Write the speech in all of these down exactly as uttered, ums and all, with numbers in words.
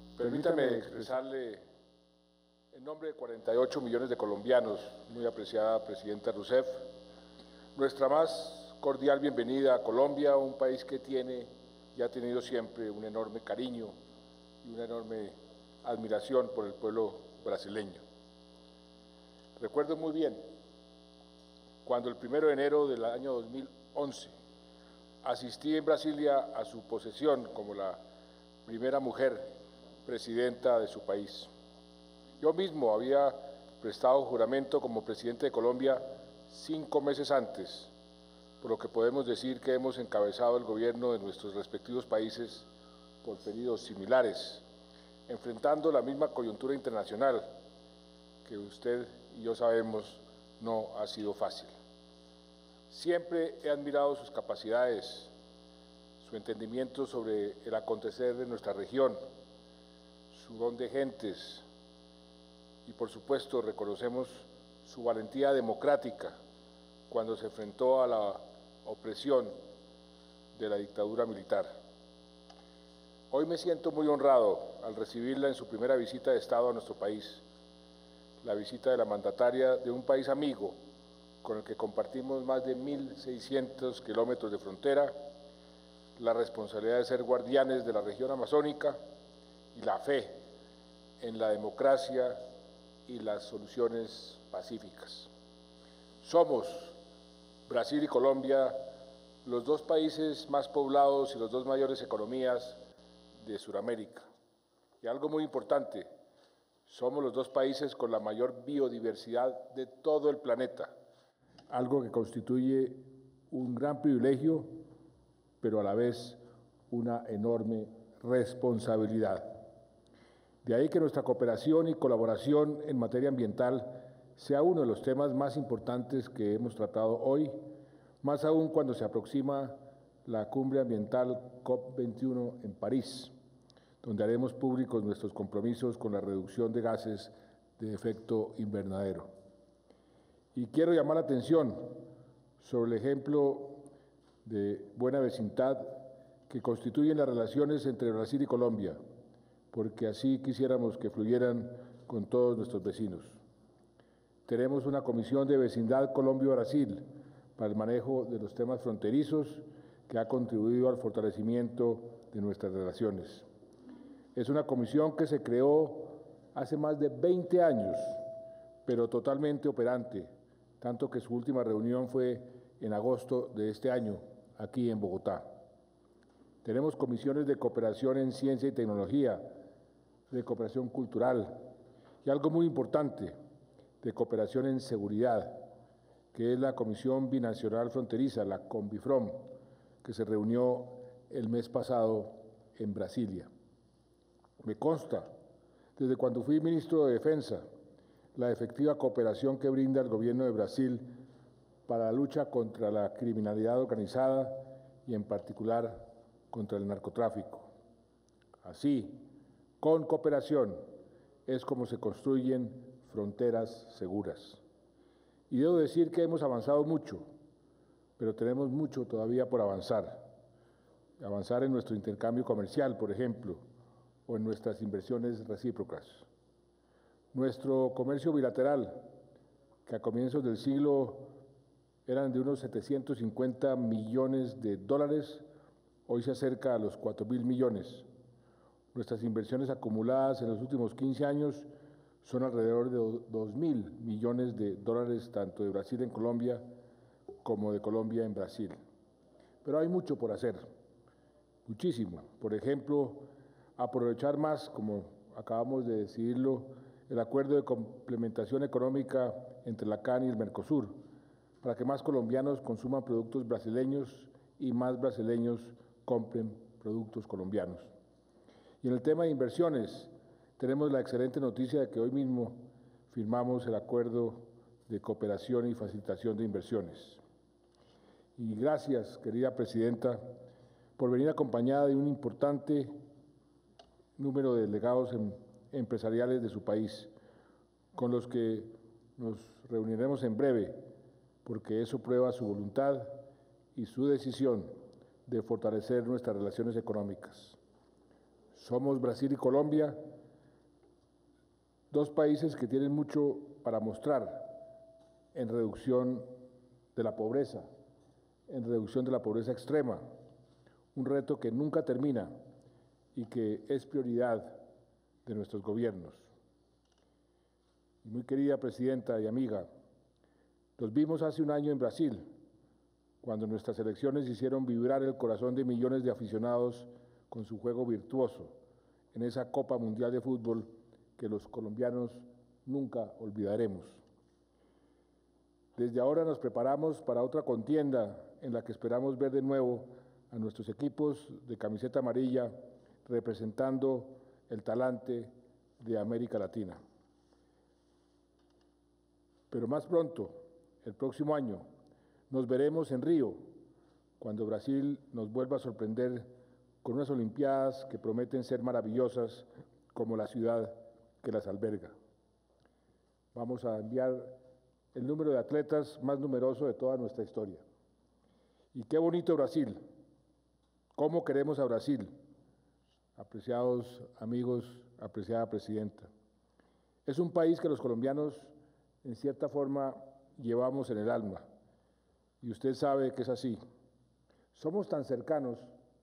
Permítame expresarle en nombre de cuarenta y ocho millones de colombianos, muy apreciada Presidenta Rousseff, nuestra más cordial bienvenida a Colombia, un país que tiene y ha tenido siempre un enorme cariño y una enorme admiración por el pueblo brasileño. Recuerdo muy bien cuando el primero de enero del año dos mil once asistí en Brasilia a su posesión como la primera mujer presidenta de su país. Yo mismo había prestado juramento como presidente de Colombia cinco meses antes, por lo que podemos decir que hemos encabezado el gobierno de nuestros respectivos países por periodos similares, enfrentando la misma coyuntura internacional que usted y yo sabemos no ha sido fácil. Siempre he admirado sus capacidades, su entendimiento sobre el acontecer de nuestra región, su don de gentes y, por supuesto, reconocemos su valentía democrática cuando se enfrentó a la opresión de la dictadura militar. Hoy me siento muy honrado al recibirla en su primera visita de Estado a nuestro país, la visita de la mandataria de un país amigo con el que compartimos más de mil seiscientos kilómetros de frontera, la responsabilidad de ser guardianes de la región amazónica y la fe en la democracia y las soluciones pacíficas. Somos, Brasil y Colombia, los dos países más poblados y las dos mayores economías de Sudamérica. Y algo muy importante, somos los dos países con la mayor biodiversidad de todo el planeta, algo que constituye un gran privilegio, pero a la vez una enorme responsabilidad. De ahí que nuestra cooperación y colaboración en materia ambiental sea uno de los temas más importantes que hemos tratado hoy, más aún cuando se aproxima la cumbre ambiental COP veintiuno en París, donde haremos públicos nuestros compromisos con la reducción de gases de efecto invernadero. Y quiero llamar la atención sobre el ejemplo de buena vecindad que constituyen las relaciones entre Brasil y Colombia, porque así quisiéramos que fluyeran con todos nuestros vecinos. Tenemos una comisión de vecindad Colombia-Brasil para el manejo de los temas fronterizos que ha contribuido al fortalecimiento de nuestras relaciones. Es una comisión que se creó hace más de veinte años, pero totalmente operante, tanto que su última reunión fue en agosto de este año, aquí en Bogotá. Tenemos comisiones de cooperación en ciencia y tecnología, de cooperación cultural y algo muy importante, de cooperación en seguridad, que es la Comisión Binacional Fronteriza, la CONBIFROM, que se reunió el mes pasado en Brasilia. Me consta, desde cuando fui ministro de Defensa, la efectiva cooperación que brinda el gobierno de Brasil para la lucha contra la criminalidad organizada y en particular contra el narcotráfico. Así, con cooperación es como se construyen fronteras seguras. Y debo decir que hemos avanzado mucho, pero tenemos mucho todavía por avanzar. Avanzar en nuestro intercambio comercial, por ejemplo, o en nuestras inversiones recíprocas. Nuestro comercio bilateral, que a comienzos del siglo eran de unos setecientos cincuenta millones de dólares, hoy se acerca a los cuatro mil millones. Nuestras inversiones acumuladas en los últimos quince años son alrededor de dos mil millones de dólares, tanto de Brasil en Colombia como de Colombia en Brasil. Pero hay mucho por hacer, muchísimo. Por ejemplo, aprovechar más, como acabamos de decidirlo, el acuerdo de complementación económica entre la C A N y el Mercosur, para que más colombianos consuman productos brasileños y más brasileños compren productos colombianos. Y en el tema de inversiones, tenemos la excelente noticia de que hoy mismo firmamos el acuerdo de cooperación y facilitación de inversiones. Y gracias, querida Presidenta, por venir acompañada de un importante número de delegados em, empresariales de su país, con los que nos reuniremos en breve, porque eso prueba su voluntad y su decisión de fortalecer nuestras relaciones económicas. Somos Brasil y Colombia, dos países que tienen mucho para mostrar en reducción de la pobreza, en reducción de la pobreza extrema, un reto que nunca termina y que es prioridad de nuestros gobiernos. Muy querida presidenta y amiga, nos vimos hace un año en Brasil, cuando nuestras elecciones hicieron vibrar el corazón de millones de aficionados con su juego virtuoso en esa Copa Mundial de Fútbol que los colombianos nunca olvidaremos. Desde ahora nos preparamos para otra contienda en la que esperamos ver de nuevo a nuestros equipos de camiseta amarilla representando el talante de América Latina. Pero más pronto, el próximo año, nos veremos en Río, cuando Brasil nos vuelva a sorprender con unas Olimpiadas que prometen ser maravillosas como la ciudad que las alberga. Vamos a enviar el número de atletas más numeroso de toda nuestra historia. Y qué bonito Brasil, cómo queremos a Brasil, apreciados amigos, apreciada presidenta. Es un país que los colombianos, en cierta forma, llevamos en el alma, y usted sabe que es así. Somos tan cercanos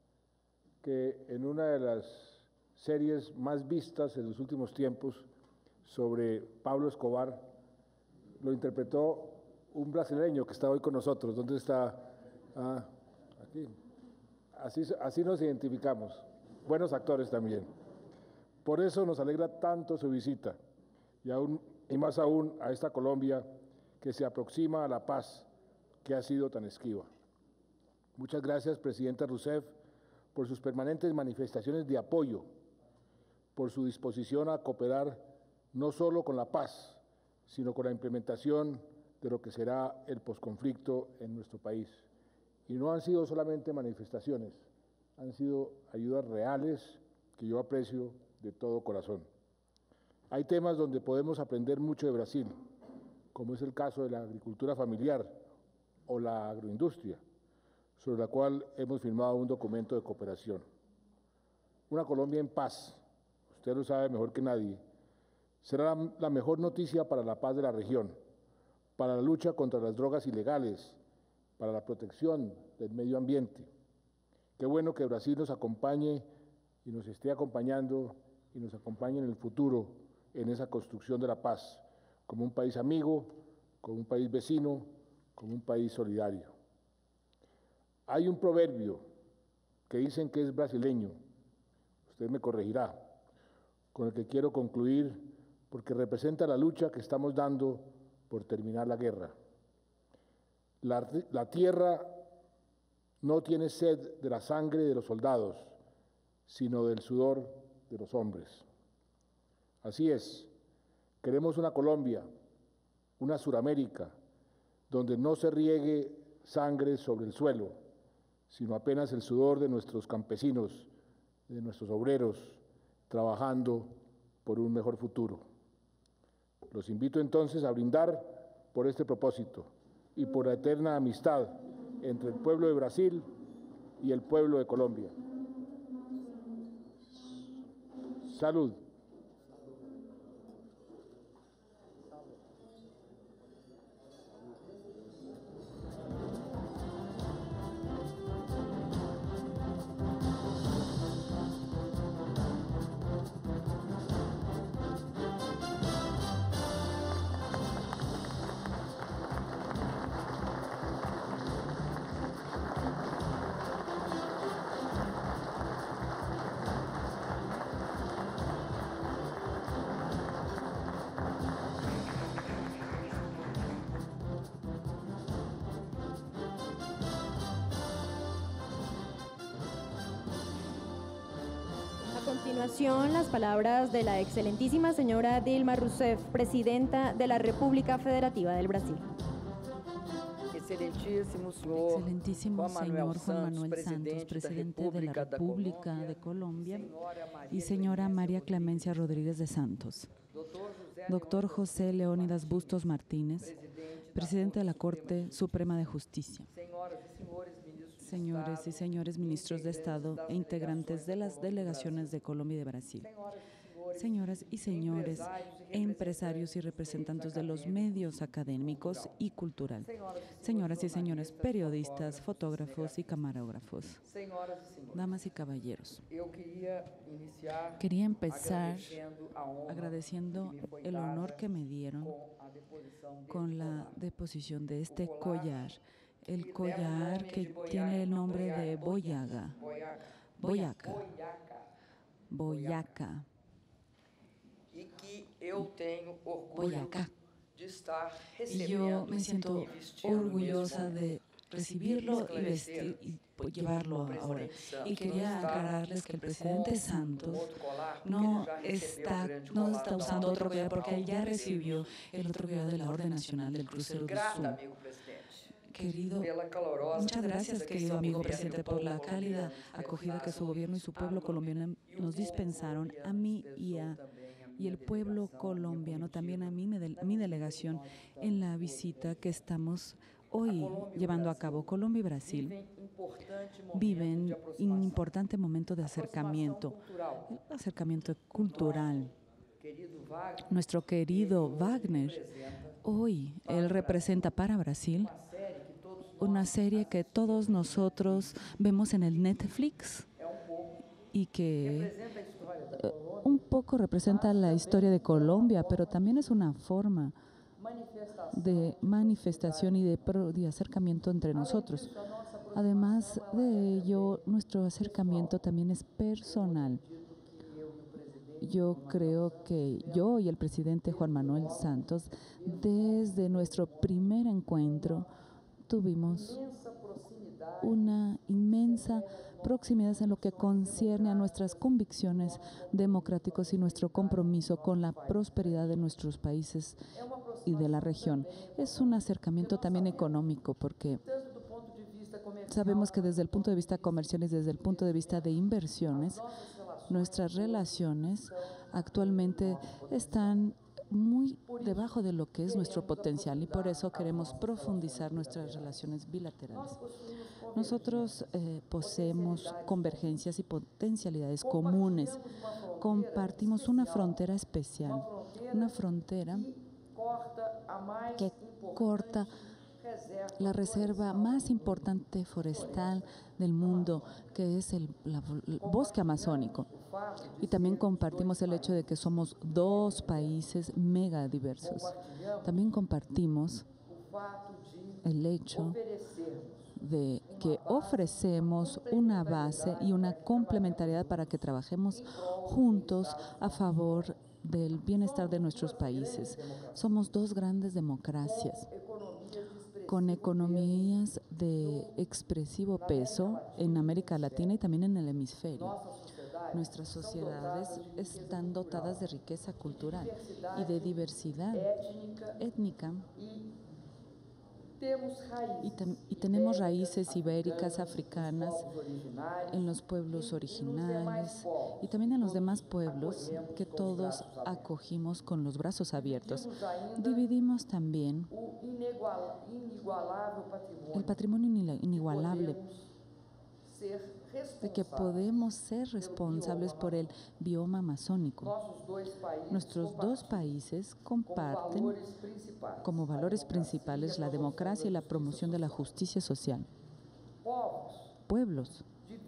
que en una de las series más vistas en los últimos tiempos sobre Pablo Escobar, lo interpretó un brasileño que está hoy con nosotros. ¿Dónde está? Ah, aquí. Así, así nos identificamos. Buenos actores también. Por eso nos alegra tanto su visita, y, aún, y más aún a esta Colombia que se aproxima a la paz que ha sido tan esquiva. Muchas gracias, presidenta Rousseff, por sus permanentes manifestaciones de apoyo, por su disposición a cooperar no solo con la paz, sino con la implementación de lo que será el posconflicto en nuestro país. Y no han sido solamente manifestaciones, han sido ayudas reales que yo aprecio de todo corazón. Hay temas donde podemos aprender mucho de Brasil, como es el caso de la agricultura familiar o la agroindustria, sobre la cual hemos firmado un documento de cooperación. Una Colombia en paz, usted lo sabe mejor que nadie, será la mejor noticia para la paz de la región, para la lucha contra las drogas ilegales, para la protección del medio ambiente. Qué bueno que Brasil nos acompañe y nos esté acompañando y nos acompañe en el futuro en esa construcción de la paz, como un país amigo, como un país vecino, como un país solidario. Hay un proverbio que dicen que es brasileño, usted me corregirá, con el que quiero concluir, porque representa la lucha que estamos dando por terminar la guerra. La, la tierra no tiene sed de la sangre de los soldados, sino del sudor de los hombres. Así es, queremos una Colombia, una Suramérica, donde no se riegue sangre sobre el suelo, sino apenas el sudor de nuestros campesinos, de nuestros obreros, trabajando por un mejor futuro. Los invito entonces a brindar por este propósito y por la eterna amistad entre el pueblo de Brasil y el pueblo de Colombia. Salud. A continuación, las palabras de la excelentísima señora Dilma Rousseff, presidenta de la República Federativa del Brasil. Excelentísimo señor Juan Manuel Santos, presidente de la República de Colombia, y señora María Clemencia Rodríguez de Santos. Doctor José Leónidas Bustos Martínez, presidente de la Corte Suprema de Justicia. señores y señores ministros de Estado e integrantes de las delegaciones de Colombia y de Brasil, señoras y señores empresarios y representantes de los medios académicos y cultural, señoras y señores periodistas, fotógrafos y camarógrafos, damas y caballeros. Quería empezar agradeciendo el honor que me dieron con la deposición de este collar, el collar que tiene el nombre de Boyaga, Boyaca, Boyaca. Boyaca. Y yo me siento orgullosa de recibirlo y, vestir, y llevarlo ahora. Y quería aclararles que el presidente Santos no está, no está usando otro collar porque él ya recibió el otro collar de la Orden Nacional del Crucero del Sur. Querido, muchas gracias, querido amigo presidente, por la cálida acogida que su gobierno y su pueblo colombiano nos dispensaron a mí y a y el pueblo colombiano, también a mí, mi delegación, en la visita que estamos hoy llevando a cabo. Colombia y Brasil viven un importante momento de acercamiento, el acercamiento cultural. Nuestro querido Wagner, hoy él representa para Brasil una serie que todos nosotros vemos en el Netflix y que un poco representa la historia de Colombia, pero también es una forma de manifestación y de, pro, de acercamiento entre nosotros. Además de ello, nuestro acercamiento también es personal. Yo creo que yo y el presidente Juan Manuel Santos, desde nuestro primer encuentro, tuvimos una inmensa proximidad en lo que concierne a nuestras convicciones democráticas y nuestro compromiso con la prosperidad de nuestros países y de la región. Es un acercamiento también económico porque sabemos que desde el punto de vista comercial y desde el punto de vista de inversiones, nuestras relaciones actualmente están muy debajo de lo que es nuestro potencial y por eso queremos profundizar nuestras relaciones bilaterales. Nosotros eh, poseemos convergencias y potencialidades comunes. Compartimos una frontera especial, una frontera que corta la reserva más importante forestal del mundo, que es el, la, el bosque amazónico. Y también compartimos el hecho de que somos dos países mega diversos. También compartimos el hecho de que ofrecemos una base y una complementariedad para que trabajemos juntos a favor del bienestar de nuestros países. Somos dos grandes democracias con economías de expresivo peso en América Latina y también en el hemisferio. Nuestras sociedades están dotadas de riqueza cultural y de diversidad étnica. Y, tem y tenemos raíces ibéricas, africanas, en los pueblos originales y también en los demás pueblos que todos acogimos con los brazos abiertos. Dividimos también el patrimonio inigualable de que podemos ser responsables por el bioma amazónico. Nuestros dos países comparten como valores principales la democracia y la promoción de la justicia social. Pueblos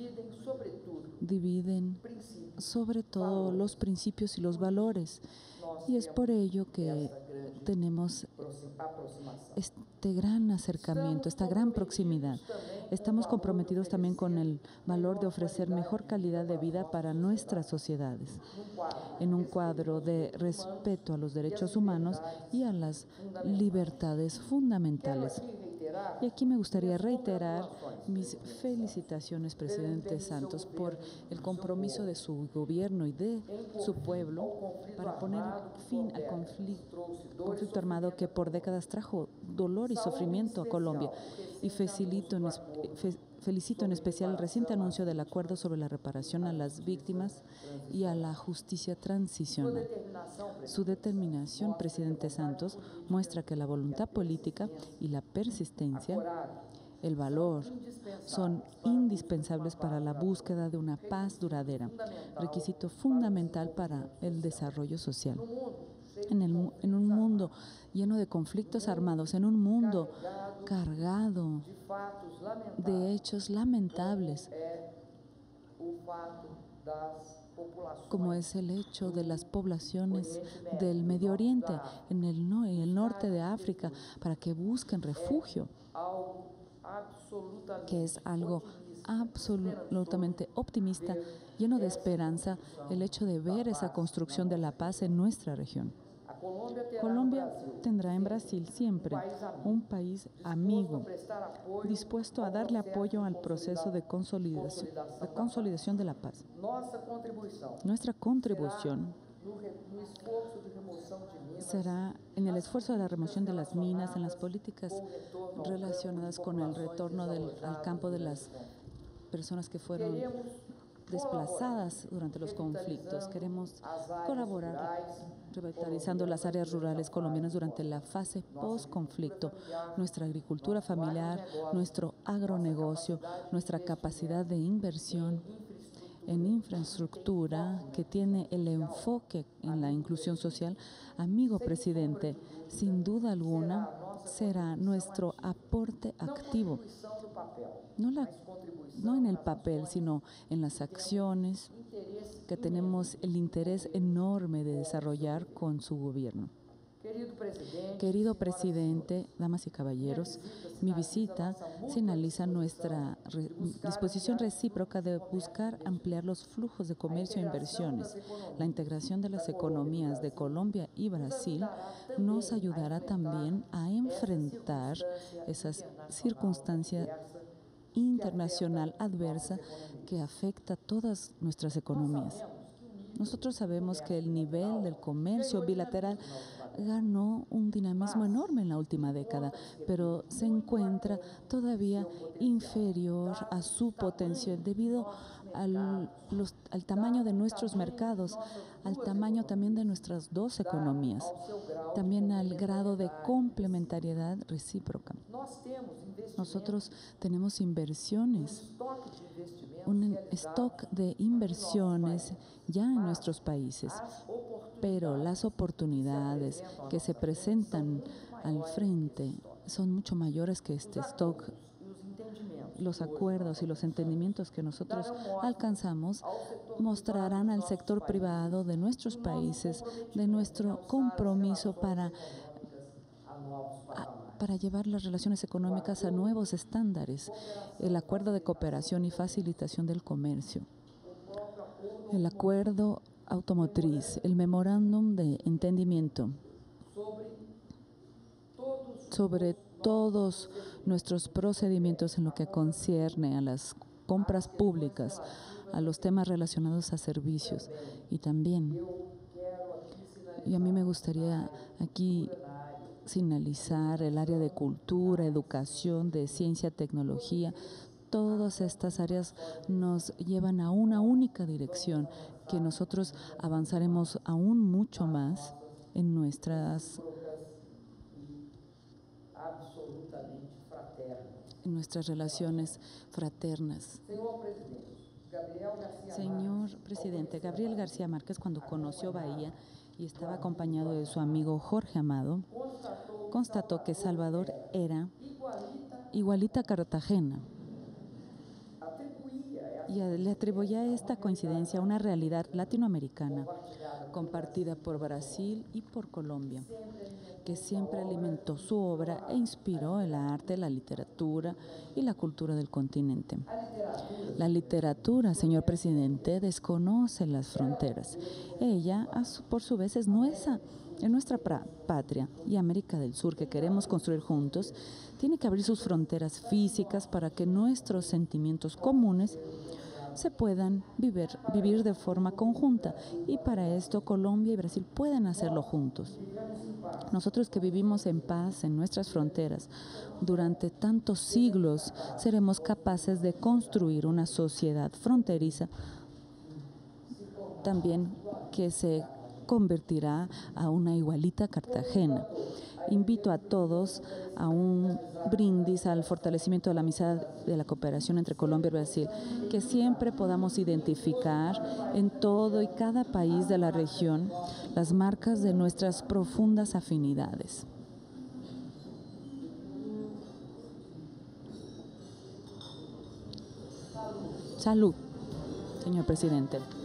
dividen sobre todo los principios y los valores y es por ello que tenemos este gran acercamiento, esta gran proximidad. Estamos comprometidos también con el valor de ofrecer mejor calidad de vida para nuestras sociedades, en un cuadro de respeto a los derechos humanos y a las libertades fundamentales. Y aquí me gustaría reiterar mis felicitaciones, presidente Santos, por el compromiso de su gobierno y de su pueblo para poner fin al conflicto, conflicto armado que por décadas trajo dolor y sufrimiento a Colombia. Y felicito en, fe, felicito en especial el reciente anuncio del acuerdo sobre la reparación a las víctimas y a la justicia transicional. Su determinación, presidente Santos, muestra que la voluntad política y la persistencia el valor, son indispensables para la búsqueda de una paz duradera, requisito fundamental para el desarrollo social. En, el, en un mundo lleno de conflictos armados, en un mundo cargado de hechos lamentables, como es el hecho de las poblaciones del Medio Oriente, en el, no, en el norte de África, para que busquen refugio, que es algo absolutamente optimista, lleno de esperanza, el hecho de ver esa construcción de la paz en nuestra región. Colombia tendrá en Brasil siempre un país amigo, dispuesto a darle apoyo al proceso de consolidación de, consolidación de la paz. Nuestra contribución será en el esfuerzo de la remoción de las minas, en las políticas relacionadas con el retorno del, al campo de las personas que fueron desplazadas durante los conflictos. Queremos colaborar revitalizando las áreas rurales colombianas durante la fase post-conflicto, nuestra agricultura familiar, nuestro agronegocio, nuestra capacidad de inversión en infraestructura que tiene el enfoque en la inclusión social. Amigo presidente, sin duda alguna será nuestro aporte activo, no, la, no en el papel, sino en las acciones que tenemos el interés enorme de desarrollar con su gobierno. Querido presidente, damas y caballeros, mi visita sinaliza nuestra re disposición recíproca de buscar ampliar los flujos de comercio e inversiones. La integración de las economías de Colombia y Brasil nos ayudará también a enfrentar esas circunstancias internacional adversa que afecta a todas nuestras economías. Nosotros sabemos que el nivel del comercio bilateral ganó un dinamismo enorme en la última década, pero se encuentra todavía inferior a su potencial debido al, los, al tamaño de nuestros mercados, al tamaño también de nuestras dos economías, también al grado de complementariedad recíproca. Nosotros tenemos inversiones, un stock de inversiones ya en nuestros países, pero las oportunidades que se presentan al frente son mucho mayores que este stock. Los acuerdos y los entendimientos que nosotros alcanzamos mostrarán al sector privado de nuestros países de nuestro compromiso para, a, para llevar las relaciones económicas a nuevos estándares, el acuerdo de cooperación y facilitación del comercio, el acuerdo automotriz, el memorándum de entendimiento sobre todos nuestros procedimientos en lo que concierne a las compras públicas, a los temas relacionados a servicios. Y también, y a mí me gustaría aquí finalizar el área de cultura, educación, de ciencia, tecnología. Todas estas áreas nos llevan a una única dirección, que nosotros avanzaremos aún mucho más en nuestras en nuestras relaciones fraternas. Señor presidente, Gabriel García Márquez, cuando conoció Bahía y estaba acompañado de su amigo Jorge Amado, constató que Salvador era igualita a Cartagena. Y le atribuía esta coincidencia a una realidad latinoamericana compartida por Brasil y por Colombia, que siempre alimentó su obra e inspiró el arte, la literatura y la cultura del continente. La literatura, señor presidente, desconoce las fronteras. Ella, por su vez, es nuestra, es nuestra patria, y América del Sur, que queremos construir juntos, tiene que abrir sus fronteras físicas para que nuestros sentimientos comunes se puedan vivir, vivir de forma conjunta, y para esto Colombia y Brasil pueden hacerlo juntos. Nosotros que vivimos en paz en nuestras fronteras durante tantos siglos, seremos capaces de construir una sociedad fronteriza también que se convertirá a una igualita Cartagena. invito a todos a un brindis al fortalecimiento de la amistad, de la cooperación entre Colombia y Brasil, que siempre podamos identificar en todo y cada país de la región las marcas de nuestras profundas afinidades. Salud, señor presidente.